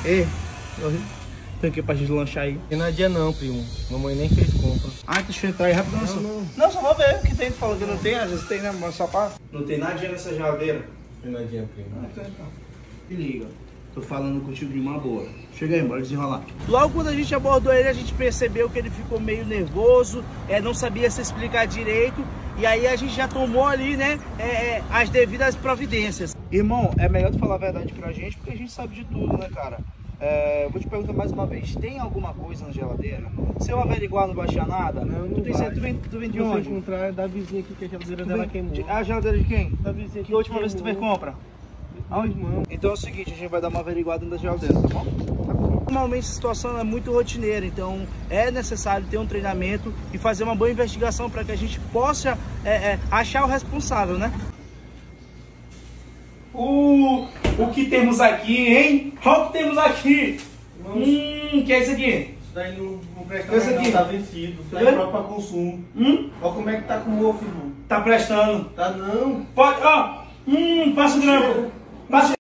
Ei, tem que ir pra gente lanchar aí. E não é dia não, primo. Mamãe nem fez compra. Ah, deixa eu entrar aí rapidão. Não, só vou ver o que tem. Tu falou que não tem, às vezes tem, né? Mas só pra... Não tem nada nessa geladeira. Não é dia, primo. Então. Se liga. Tô falando contigo de uma boa. Chega aí, bora desenrolar. Logo quando a gente abordou ele, a gente percebeu que ele ficou meio nervoso, não sabia se explicar direito. E aí a gente já tomou ali, né, as devidas providências. Irmão, é melhor tu falar a verdade pra gente, porque a gente sabe de tudo, né, cara? Vou te perguntar mais uma vez, tem alguma coisa na geladeira? Se eu averiguar, não vai achar nada? Não, tu vem de onde? O contrário é da vizinha aqui, que a geladeira dela queimou. A geladeira de quem? Da vizinha Que última vez que tu fez compra? Irmão. Então é o seguinte, a gente vai dar uma averiguada na geladeira, tá bom? Normalmente a situação é muito rotineira, então é necessário ter um treinamento e fazer uma boa investigação para que a gente possa achar o responsável, né? O que temos aqui, hein? Olha o que temos aqui! Que é isso aqui? Isso daí não presta Esse mais aqui? não, tá vencido. Isso daí é próprio para consumo. Olha como é que tá com o ovo, irmão. Tá prestando. Tá não. Pode, ó! Passa o grampo. Passa.